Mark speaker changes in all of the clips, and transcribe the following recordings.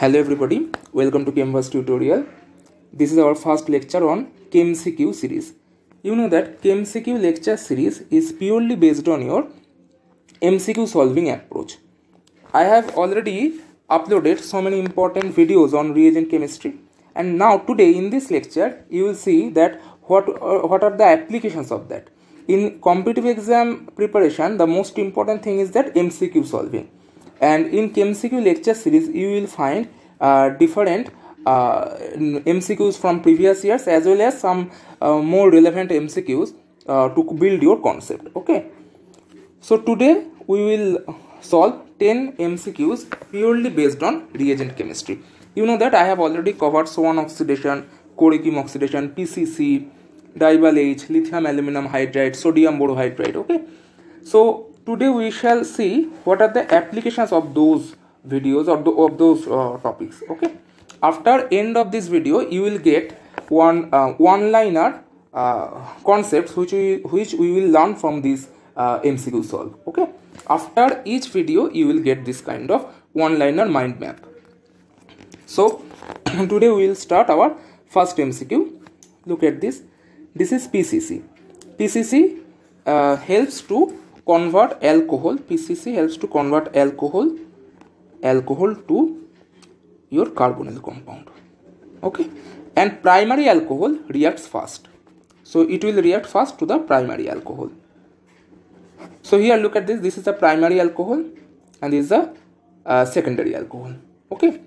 Speaker 1: Hello everybody, welcome to Canvas tutorial. This is our first lecture on KMCQ series. You know that KMCQ lecture series is purely based on your MCQ solving approach. I have already uploaded so many important videos on reagent chemistry, and now today in this lecture you will see that what are the applications of that. In competitive exam preparation, the most important thing is that MCQ solving. And in KMCQ lecture series, you will find different MCQs from previous years as well as some more relevant MCQs to build your concept. Okay. So today we will solve 10 MCQs purely based on reagent chemistry. You know that I have already covered Swan oxidation, Coricum oxidation, PCC, dival H, lithium aluminum hydride, sodium borohydride. Okay. So today we shall see what are the applications of those videos or of those topics. Okay, after end of this video you will get one liner concepts which we will learn from this MCQ solve. Okay, after each video you will get this kind of one liner mind map. So today we will start our first MCQ. Look at this. This is PCC. PCC helps to convert alcohol. PCC helps to convert alcohol to your carbonyl compound. Okay, and primary alcohol reacts fast, so it will react fast to the primary alcohol. So here look at this. This is the primary alcohol and this is the secondary alcohol. Okay,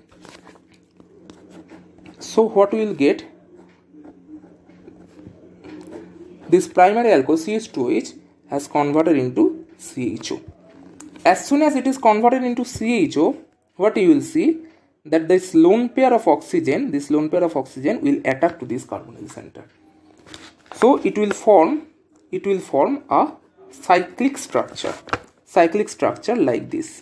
Speaker 1: so what we will get, this primary alcohol CH2OH has converted into CHO. As soon as it is converted into CHO, what you will see that this lone pair of oxygen will attack to this carbonyl center. So it will form a cyclic structure like this.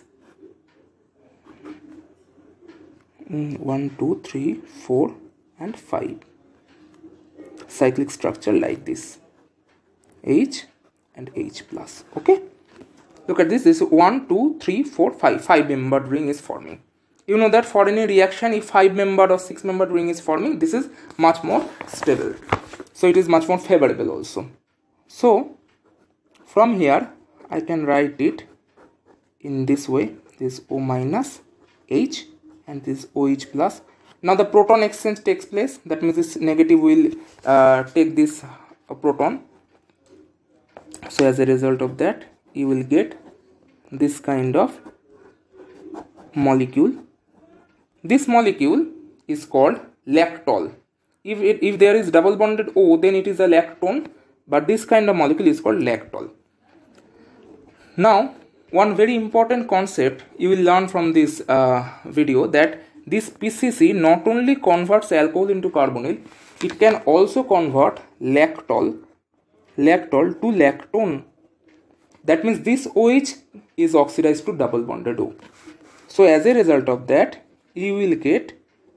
Speaker 1: 1, 2, 3, 4 and 5. Cyclic structure like this. H and H plus. Okay, look at this. This 1, 2, 3, 4, 5 5-membered ring is forming. You know that for any reaction, if 5-membered or 6-membered ring is forming, this is much more stable, so it is much more favorable also. So from here I can write it in this way. This O minus H and this OH plus. Now the proton exchange takes place. That means this negative will take this proton. So as a result of that, you will get this kind of molecule. This molecule is called lactol. If there is double bonded O, then it is a lactone, but this kind of molecule is called lactol. Now one very important concept you will learn from this video, that this PCC not only converts alcohol into carbonyl, it can also convert lactol to lactone. That means this OH is oxidized to double bonded O. So as a result of that you will get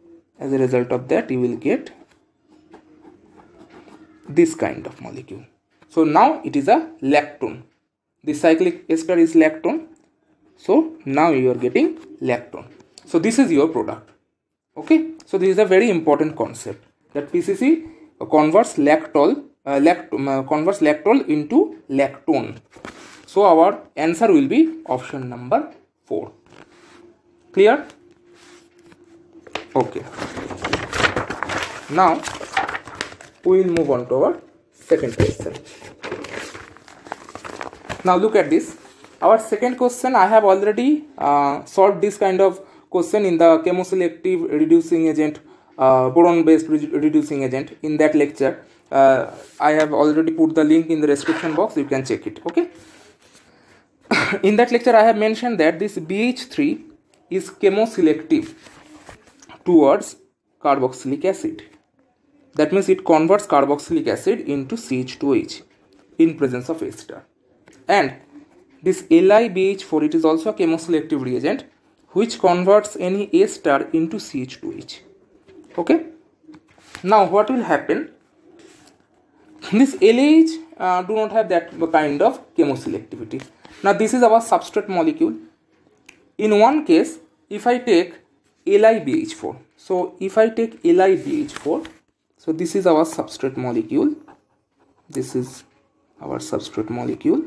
Speaker 1: this kind of molecule. So now it is a lactone. The cyclic ester is lactone, so now you are getting lactone. So this is your product. Okay, so this is a very important concept, that PCC converts lactol into lactone. So our answer will be option number 4. Clear? Okay. Now we will move on to our second question. Now look at this. Our second question, I have already solved this kind of question in the chemoselective reducing agent, boron based reducing agent. In that lecture, I have already put the link in the description box. You can check it. Okay. In that lecture I have mentioned that this BH3 is chemoselective towards carboxylic acid. That means it converts carboxylic acid into CH2OH in presence of ester. And this LiBH4, it is also a chemoselective reagent which converts any ester into CH2OH. Okay. Now what will happen? This LH do not have that kind of chemoselectivity. Now this is our substrate molecule. In one case, if I take LiBH4. So if I take LiBH4, so this is our substrate molecule. This is our substrate molecule,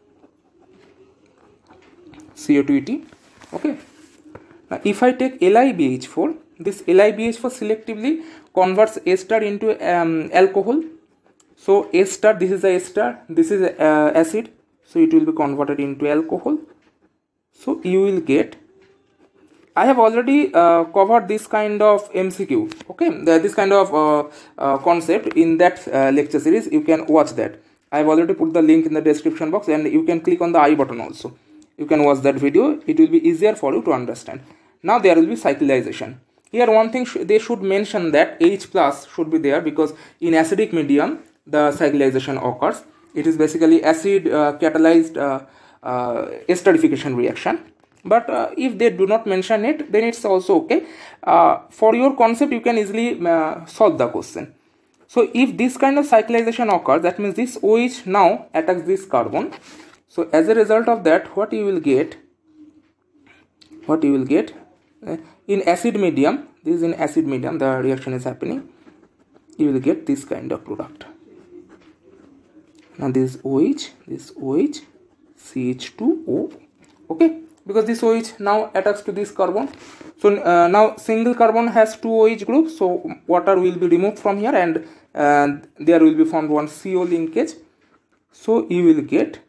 Speaker 1: CO2Et. Okay. Now if I take LiBH4, this LiBH4 selectively converts A star into alcohol. So A star, this is the A star, this is acid, so it will be converted into alcohol. So you will get, I have already covered this kind of MCQ, okay, this kind of concept in that lecture series. You can watch that. I have already put the link in the description box, and you can click on the I button also. You can watch that video. It will be easier for you to understand. Now there will be cyclization. Here one thing they should mention that H plus should be there, because in acidic medium the cyclization occurs. It is basically acid catalyzed esterification reaction. But if they do not mention it, then it's also okay. For your concept, you can easily solve the question. So if this kind of cyclization occurs, that means this OH now attacks this carbon. So as a result of that, what you will get in acid medium, this is in acid medium, the reaction is happening, you will get this kind of product. Now this OH, CH2O, okay, because this OH now attacks to this carbon. So now single carbon has two OH groups, so water will be removed from here, and there will be formed one CO linkage. So you will get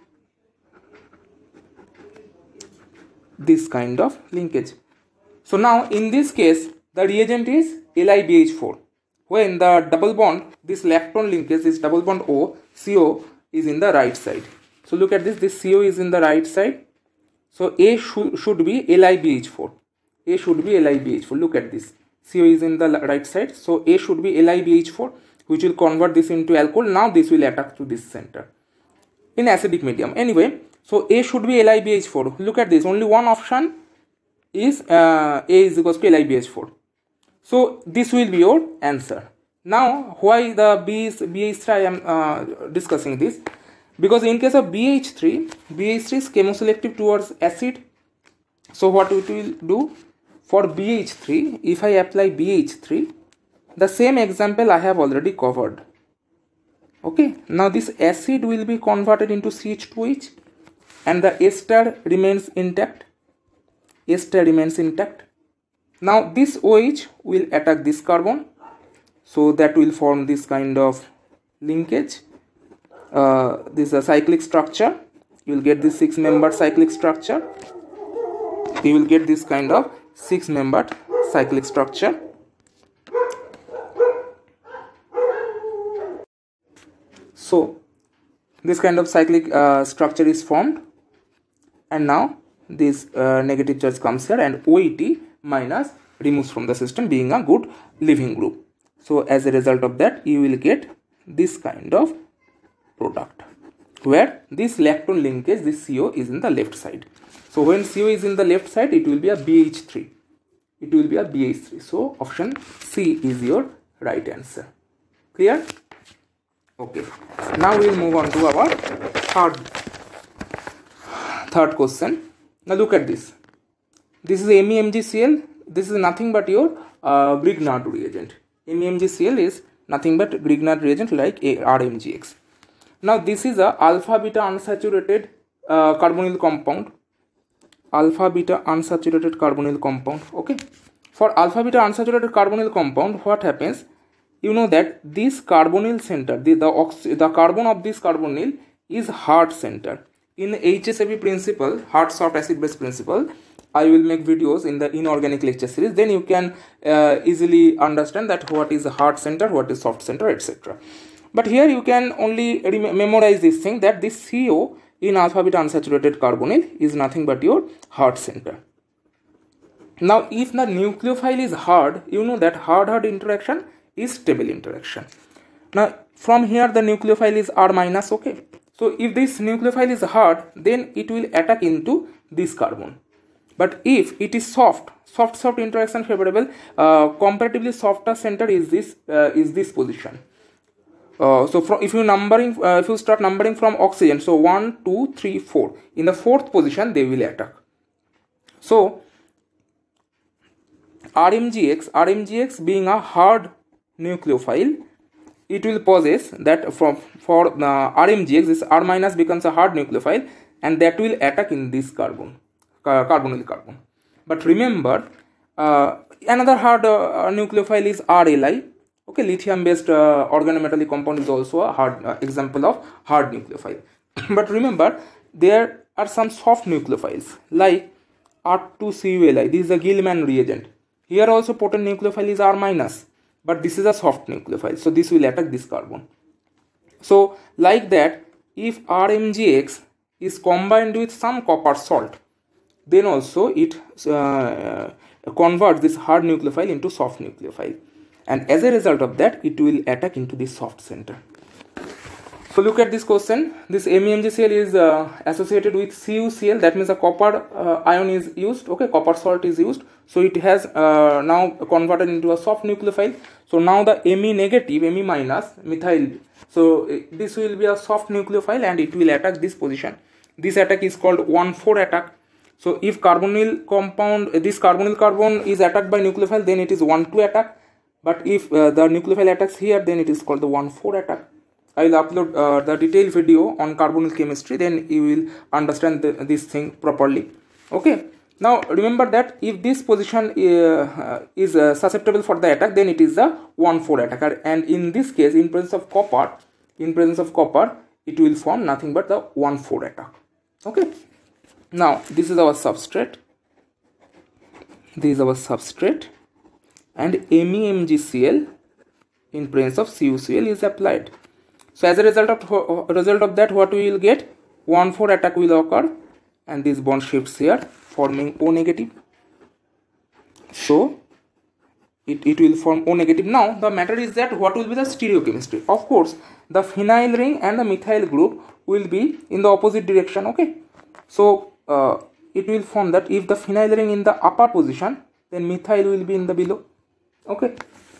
Speaker 1: this kind of linkage. So now in this case the reagent is LiBH4. When the double bond, this lactone linkage, this double bond O, CO is in the right side. So look at this CO is in the right side. So A should be LiBH4. A should be LiBH4. Look at this. CO is in the right side. So A should be LiBH4, which will convert this into alcohol. Now this will attack to this center in acidic medium. Anyway, so A should be LiBH4. Look at this. Only one option is A is equals to LiBH4. So this will be your answer. Now why the BH3 I am discussing this? Because in case of BH3 is chemoselective towards acid. So what it will do for BH3, if I apply BH3, the same example I have already covered. Okay, now this acid will be converted into CH2H, and the ester remains intact. Now this OH will attack this carbon, so that will form this kind of linkage. This is a cyclic structure. You will get this 6-membered cyclic structure. You will get this kind of 6-membered cyclic structure. So this kind of cyclic structure is formed, and now this negative charge comes here, and OET minus removes from the system, being a good leaving group. So as a result of that, you will get this kind of product, where this lactone linkage, this CO is in the left side. So when CO is in the left side, it will be a BH3. So option C is your right answer. Clear? Okay. Now we will move on to our third question. Now look at this. This is MEmgCl. This is nothing but your Grignard reagent. MEmgCl is nothing but Grignard reagent like RMgX. Now this is a alpha beta unsaturated carbonyl compound. Okay. For alpha beta unsaturated carbonyl compound, what happens? You know that this carbonyl center, the carbon of this carbonyl is hard center. In HSAB principle, hard soft acid base principle, I will make videos in the inorganic lecture series. Then you can easily understand that what is hard center, what is soft center, etc. But here you can only memorize this thing, that this CO in alpha beta unsaturated carbonyl is nothing but your hard center. Now if the nucleophile is hard, you know that hard interaction is stable interaction. Now from here the nucleophile is R minus, okay. So if this nucleophile is hard, then it will attack into this carbon. But if it is soft interaction favorable, comparatively softer center is this position. So if you start numbering from oxygen, so 1, 2, 3, 4, in the fourth position they will attack. So RMGX being a hard nucleophile, it will possess that for RMGX, this R minus becomes a hard nucleophile, and that will attack in this carbonyl carbon. But remember, another hard nucleophile is RLI. Okay, lithium based organometallic compound is also a hard example of hard nucleophile. But remember, there are some soft nucleophiles like R2CuLi. This is a Gilman reagent. Here also potent nucleophile is R minus, but this is a soft nucleophile, so this will attack this carbon. So like that, if RMGX is combined with some copper salt, then also it converts this hard nucleophile into soft nucleophile, and as a result of that, it will attack into the soft center. So look at this question. This MEMgCl is associated with CuCl. That means a copper ion is used. Okay, copper salt is used. So it has now converted into a soft nucleophile. So now the Me negative, Me minus methyl. So this will be a soft nucleophile and it will attack this position. This attack is called 1,4 attack. So if carbonyl compound, this carbonyl carbon is attacked by nucleophile, then it is 1,2 attack. But if the nucleophile attacks here, then it is called the 1,4 attack. I will upload the detailed video on carbonyl chemistry, then you will understand this thing properly. Okay, now remember that if this position is susceptible for the attack, then it is the 1,4 attacker, and in this case, in presence of copper, it will form nothing but the 1,4 attack. Okay, now this is our substrate, and MEMgCl in presence of CuCl is applied. So as a result of that, what we will get? 1,4 attack will occur, and this bond shifts here, forming O negative. So it will form O negative. Now the matter is that what will be the stereochemistry? Of course, the phenyl ring and the methyl group will be in the opposite direction. Okay, so it will form that if the phenyl ring in the upper position, then methyl will be in the below. Okay.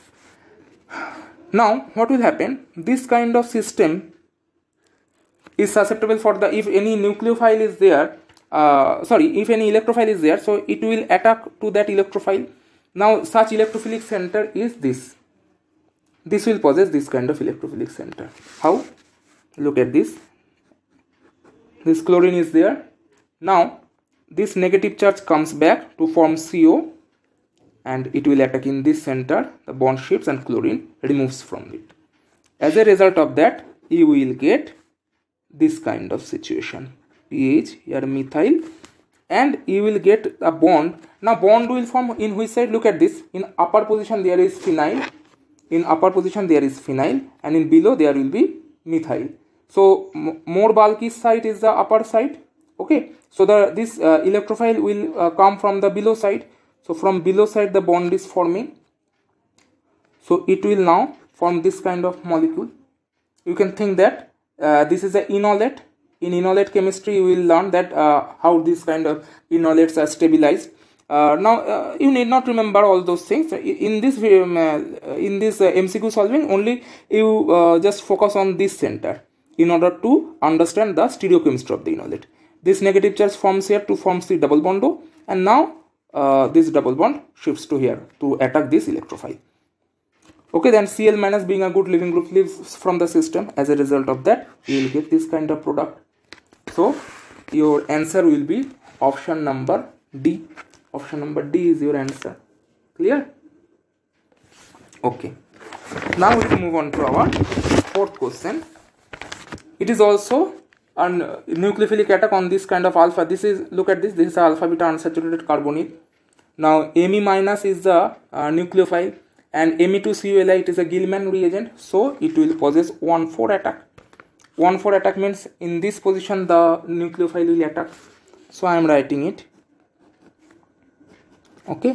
Speaker 1: Now what will happen? This kind of system is susceptible for the, if any nucleophile is there, if any electrophile is there, so it will attack to that electrophile. Now such electrophilic center is this. This will possess this kind of electrophilic center. How? Look at this. This chlorine is there. Now this negative charge comes back to form CO, and it will attack in this center, the bond shifts and chlorine removes from it. As a result of that, you will get this kind of situation, pH here methyl, and you will get a bond. Now bond will form in which side? Look at this. In upper position there is phenyl, and in below there will be methyl. So more bulky site is the upper side. Okay, so this electrophile will come from the below side. So from below side the bond is forming. So it will now form this kind of molecule. You can think that this is an enolate. In enolate chemistry you will learn that how this kind of enolates are stabilized. Now you need not remember all those things. In this MCQ solving, only you just focus on this center in order to understand the stereochemistry of the enolate. This negative charge forms here to form the double bond O, and now this double bond shifts to here to attack this electrophile. Okay, then Cl minus being a good leaving group leaves from the system. As a result of that, you will get this kind of product. So your answer will be option number D. Option number D is your answer. Clear? Okay. Now we will move on to our fourth question. It is also a nucleophilic attack on this kind of alpha. This is, look at this. This is alpha beta unsaturated carbonyl. Now Me minus is the nucleophile, and Me2CuLi, it is a Gilman reagent, so it will possess 1,4 attack. 1,4 attack means in this position the nucleophile will attack. So I am writing it. Okay,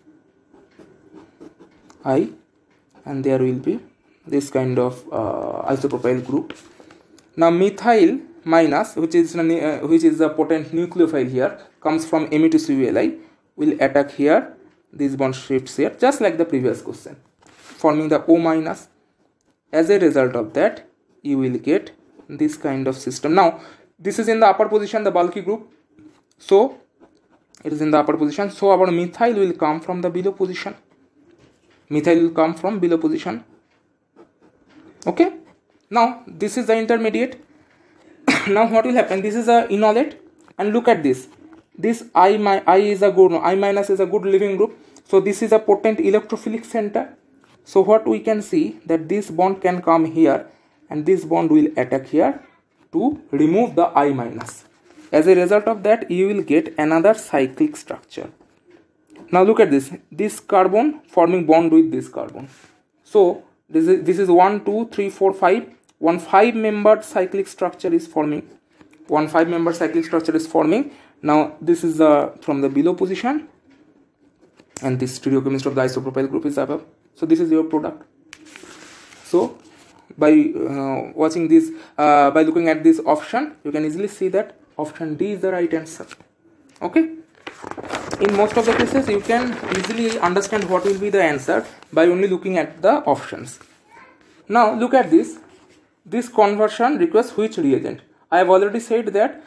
Speaker 1: I, and there will be this kind of isopropyl group. Now methyl minus, which is the potent nucleophile here, comes from Me2CuLi, will attack here. This bond shifts here, just like the previous question, forming the O minus. As a result of that, you will get this kind of system. Now this is in the upper position, the bulky group, so it is in the upper position. So our methyl will come from the below position. Methyl will come from below position. Okay, now this is the intermediate. Now what will happen? This is a enolate, and look at this. This I is a good, I minus is a good leaving group. So this is a potent electrophilic center. So what we can see that this bond can come here, and this bond will attack here to remove the I minus. As a result of that, you will get another cyclic structure. Now look at this. This carbon forming bond with this carbon. So this is 1, 2, 3, 4, 5. One 5-membered cyclic structure is forming. One 5-membered cyclic structure is forming. Now this is from the below position, and this stereochemistry of the isopropyl group is above. So this is your product. So by watching this, by looking at this option, you can easily see that option D is the right answer. Okay. In most of the cases, you can easily understand what will be the answer by only looking at the options. Now look at this. This conversion requires which reagent? I have already said that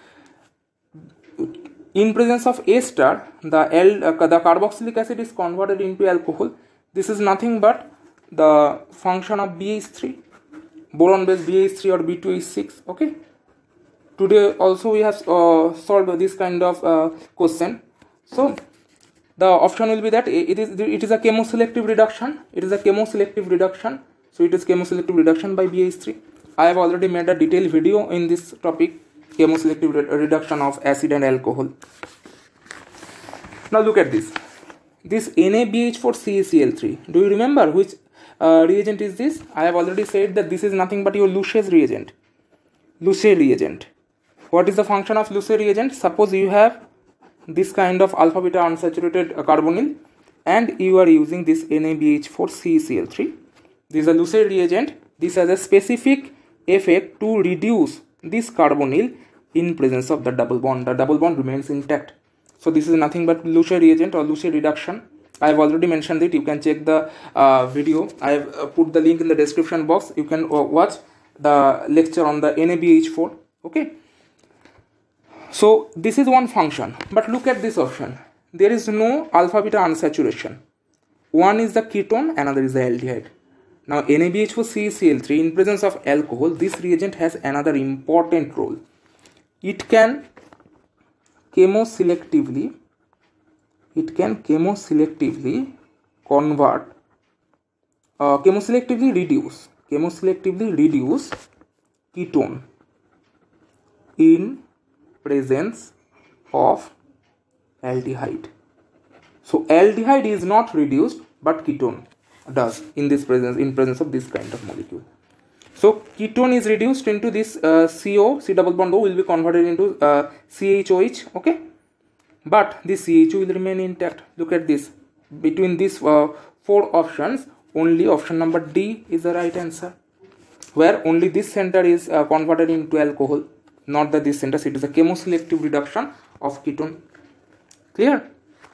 Speaker 1: in presence of A star, the carboxylic acid is converted into alcohol. This is nothing but the function of BH3, boron base BH3 or B2H6. Okay. Today also we have solved this kind of question. So the option will be that it is a chemoselective reduction. It is a chemoselective reduction. So it is chemoselective reduction by BH3. I have already made a detailed video in this topic, chemoselective reduction of acid and alcohol. Now look at this. This NaBH4CaCl3. Do you remember which reagent is this? I have already said that this is nothing but your Luce's reagent. Luce reagent. What is the function of Luce reagent? Suppose you have this kind of alpha beta unsaturated carbonyl, and you are using this NaBH4CaCl3. This is a Luce reagent. This has a specific effect to reduce this carbonyl in presence of the double bond. The double bond remains intact. So this is nothing but Luce reagent or Luce reduction. I have already mentioned it. You can check the video. I have put the link in the description box. You can watch the lecture on the NaBH4. Okay. So this is one function. But look at this option. There is no alpha beta unsaturation. One is the ketone, another is the aldehyde. Now NaBH4CaCl3 in presence of alcohol, this reagent has another important role. It can chemoselectively convert, chemoselectively reduce ketone in presence of aldehyde. So aldehyde is not reduced, but ketone does in presence of this kind of molecule. So ketone is reduced into this C double bond O will be converted into CHOH. Okay, but this CHO will remain intact. Look at this. Between these 4 options, only option number D is the right answer, where only this center is converted into alcohol, not that this center. It is a chemoselective reduction of ketone. Clear?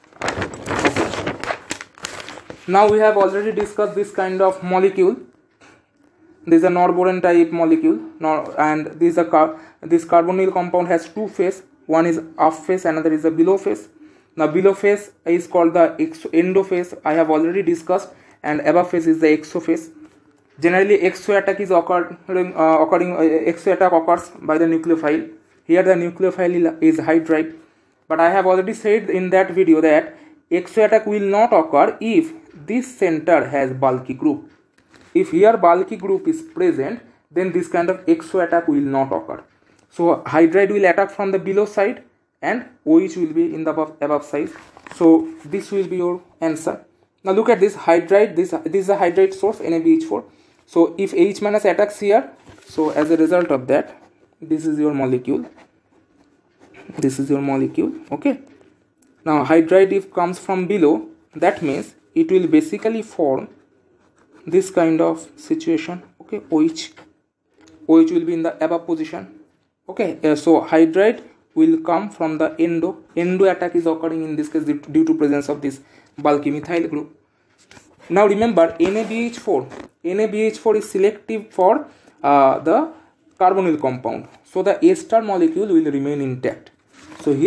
Speaker 1: Now we have already discussed this kind of molecule. This is a norboron type molecule, and this carbonyl compound has 2 phases. One is up phase, another is a below phase. Now below phase is called the endo phase. I have already discussed, and above phase is the exo phase. Generally, exo attack is exo attack occurs by the nucleophile. Here the nucleophile is hydride, but I have already said in that video that exo attack will not occur if this center has bulky group. If here bulky group is present, then this kind of exo attack will not occur. So hydride will attack from the below side, and OH will be in the above side. So this will be your answer. Now look at this hydride. This is a hydride source, NaBH4. So if H minus attacks here, so as a result of that, this is your molecule. This is your molecule. Okay. Now hydride if comes from below, that means it will basically form this kind of situation. Okay, OH will be in the above position. Okay, so hydride will come from the endo attack is occurring in this case due to presence of this bulky methyl group. Now remember, NaBH4 is selective for the carbonyl compound, so the A star molecule will remain intact. So here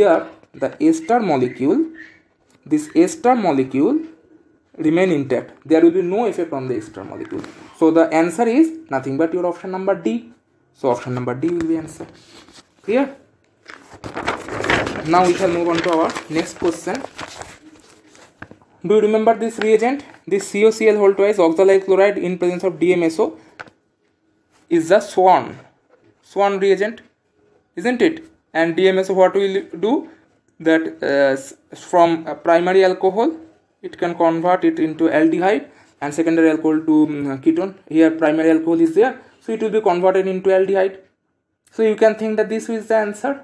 Speaker 1: the A star molecule, this A star molecule remain intact. There will be no effect on the A star molecule. So the answer is nothing but your option number D. So option number D will be answer. Clear? Now we shall move on to our next question. Do you remember this reagent? This COCl whole twice oxalyl chloride in presence of DMSO is the Swan reagent, isn't it? And DMSO, what will do? That from a primary alcohol, it can convert it into aldehyde and secondary alcohol to ketone. Here primary alcohol is there, so it will be converted into aldehyde. So you can think that this is the answer,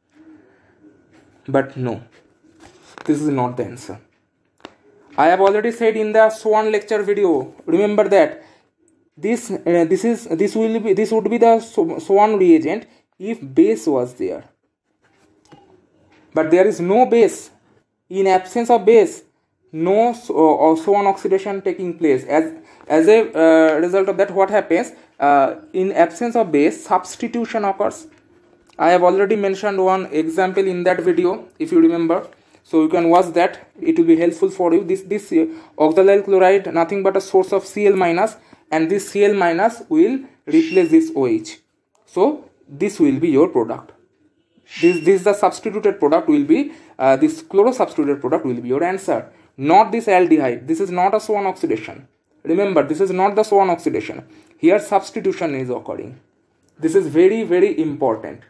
Speaker 1: but no, this is not the answer. I have already said in the Swan lecture video. Remember that this would be the Swan reagent if base was there, but there is no base. In absence of base, no Swan oxidation taking place. As a result of that, what happens? In absence of base, substitution occurs. I have already mentioned one example in that video, if you remember. So you can watch that. It will be helpful for you. This oxalyl chloride, nothing but a source of Cl minus, and this Cl minus will replace this OH. So this will be your product. This the substituted product will be this chloro substituted product will be your answer. Not this aldehyde. This is not a Swan oxidation. Remember, this is not the Swan oxidation. Here substitution is occurring. This is very, very important.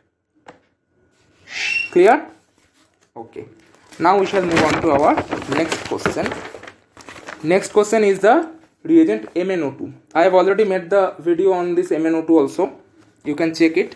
Speaker 1: Clear? Okay. Now we shall move on to our next question. Next question is the reagent MnO2. I have already made the video on this MnO2 also. You can check it.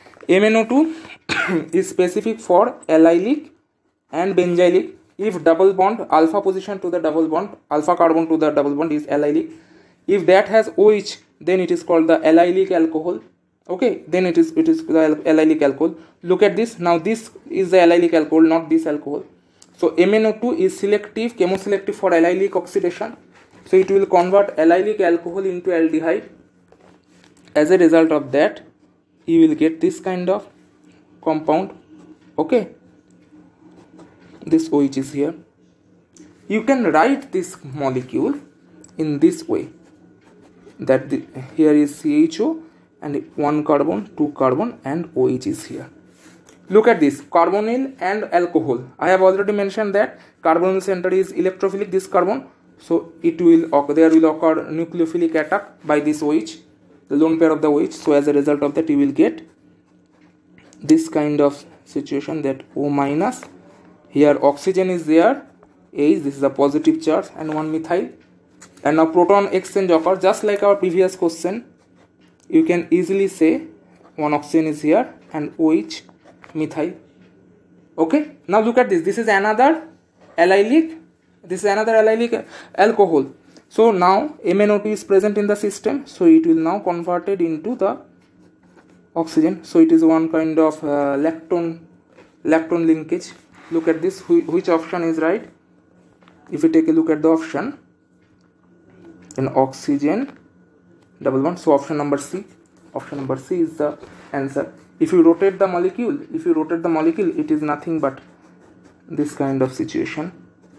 Speaker 1: MnO2 is specific for allylic and benzylic. If double bond, alpha position to the double bond, alpha carbon to the double bond is allylic. If that has OH, then it is called the allylic alcohol. Okay, then it is the allylic alcohol. Look at this. Now this is the allylic alcohol, not this alcohol. So MnO2 is selective, chemoselective for allylic oxidation. So it will convert allylic alcohol into aldehyde. As a result of that, you will get this kind of compound. Okay, this OH is here. You can write this molecule in this way, that here is CHO and 1 carbon, 2 carbon, and OH is here. Look at this, carbonyl and alcohol. I have already mentioned that carbonyl center is electrophilic, this carbon. So there will occur nucleophilic attack by this OH, the lone pair of the OH. So as a result of that, you will get this kind of situation, that O minus. Here oxygen is there, H, this is a positive charge, and 1 methyl. And now proton exchange occurs, just like our previous question. You can easily say 1 oxygen is here and OH methyl. Okay, now look at this. This is another allylic. This is another allylic alcohol. So now MnO2 is present in the system. So it will now converted into the oxygen. So it is one kind of lactone linkage. Look at this. Which option is right? If you take a look at the option, then oxygen double bond. So option number C. Option number C is the answer. If you rotate the molecule, it is nothing but this kind of situation.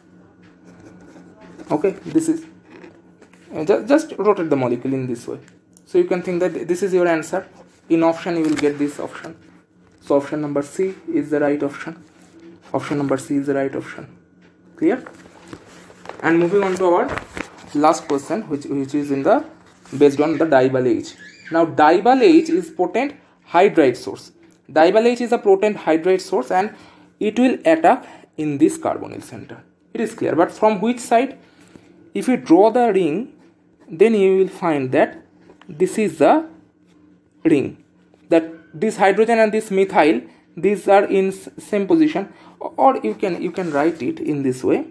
Speaker 1: Okay, this is just rotate the molecule in this way. So you can think that this is your answer. In option you will get this option. So option number C is the right option. Option number C is the right option. Clear? And moving on to our last question, which is in the based on the dival H. Now dival H is potent hydride source. Dival H is a potent hydride source and it will attack in this carbonyl center. It is clear. But from which side? If you draw the ring, then you will find that this is the ring. That this hydrogen and this methyl, these are in same position. Or you can write it in this way.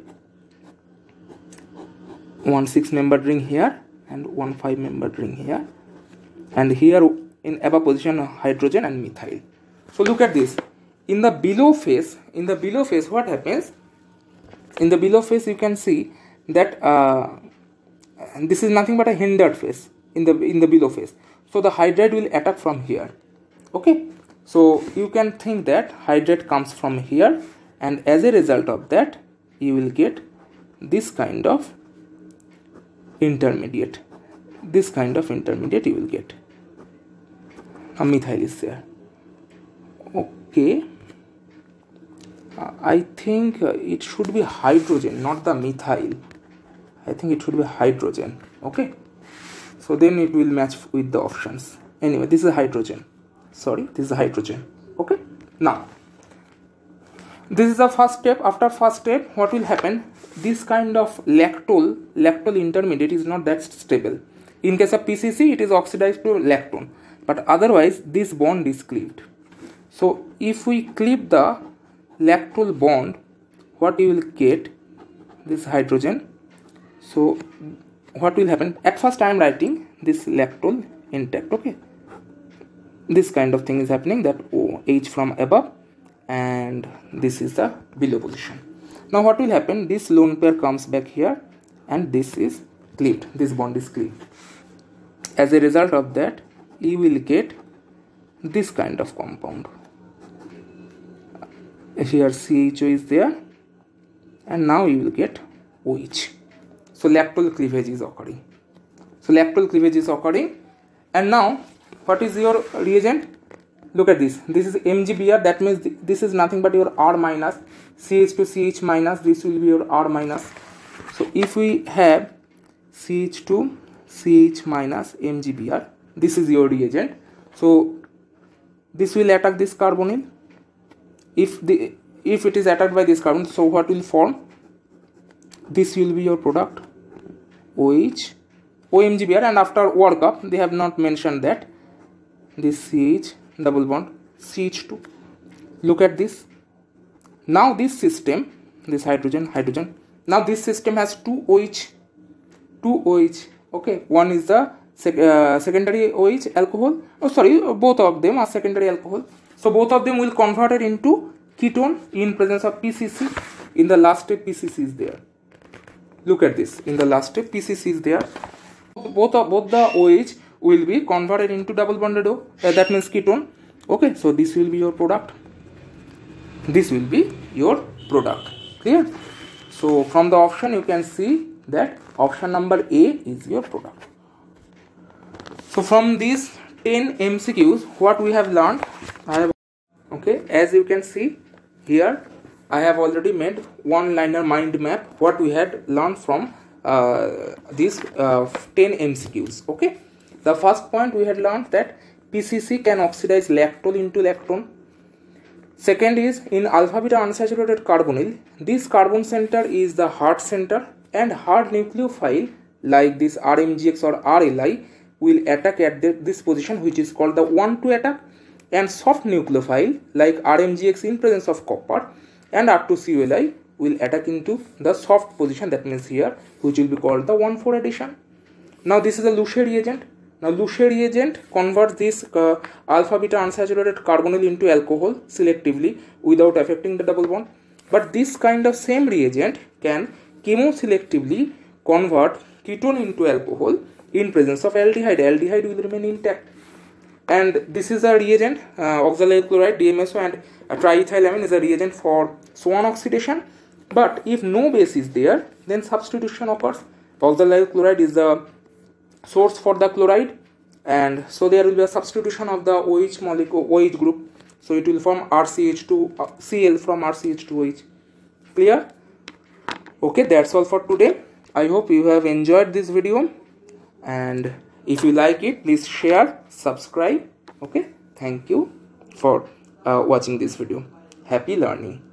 Speaker 1: 1 6-membered ring here and 1 5-membered ring here. And here in above position hydrogen and methyl. So look at this. In the below phase, what happens? In the below phase you can see that this is nothing but a hindered phase in the below phase. So the hydride will attack from here. Okay. So you can think that hydride comes from here and as a result of that you will get this kind of intermediate. This kind of intermediate you will get. A methyl is there. Okay, I think it should be hydrogen, not the methyl. I think it should be hydrogen. Okay, so then it will match with the options. Anyway, this is hydrogen. Sorry, this is hydrogen. Okay, now this is the first step. After first step, what will happen? This kind of lactol intermediate is not that stable. In case of PCC, it is oxidized to lactone, but otherwise this bond is cleaved. So if we cleave the lactol bond, what you will get? This hydrogen. So what will happen? At first I am writing this lactol intact. Okay, this kind of thing is happening, that OH from above and this is the below position. Now what will happen? This lone pair comes back here and this is cleaved. This bond is cleaved. As a result of that, you will get this kind of compound. Here CHO is there and now you will get OH. So lactol cleavage is occurring. And now what is your reagent? Look at this. This is MgBr. That means this is nothing but your R minus. CH2 CH minus. This will be your R minus. So if we have CH2 CH minus MgBr, this is your reagent. So this will attack this carbonyl. If it is attacked by this carbon, so what will form? This will be your product OH, OMgBr, and after workup they have not mentioned that this CH double bond CH2. Look at this. Now this system, this hydrogen. Now this system has two OH. Okay, one is the secondary OH alcohol. Oh sorry, both of them are secondary alcohol. So both of them will convert it into ketone in presence of PCC. In the last step PCC is there. Look at this. In the last step PCC is there. Both the OH will be converted into double bonded O. That means ketone. Okay, so this will be your product. Clear? So from the option you can see that option number A is your product. So from these 10 MCQs, what we have learned, as you can see here, I have already made one-liner mind map what we had learned from these 10 MCQs. Okay, the first point we had learned that PCC can oxidize lactol into lactone. Second is, in alpha beta unsaturated carbonyl, this carbon center is the hard center, and hard nucleophile like this RMGX or RLI will attack at this position, which is called the 1-2 attack, and soft nucleophile like RMGX in presence of copper and R2CuLi will attack into the soft position, that means here, which will be called the 1,4 addition. Now this is a Luche reagent. Now Luche reagent converts this alpha beta unsaturated carbonyl into alcohol selectively without affecting the double bond. But this kind of same reagent can chemoselectively convert ketone into alcohol in presence of aldehyde. Aldehyde will remain intact. And this is a reagent, oxalyl chloride, DMSO, and triethylamine is a reagent for Swan oxidation. But if no base is there, then substitution occurs. Oxalyl chloride is the source for the chloride, and so there will be a substitution of the OH molecule, OH group. So it will form RCH2 Cl from RCH2OH. Clear? Okay, that's all for today. I hope you have enjoyed this video, and if you like it, please share, subscribe. Okay, thank you for watching this video. Happy learning.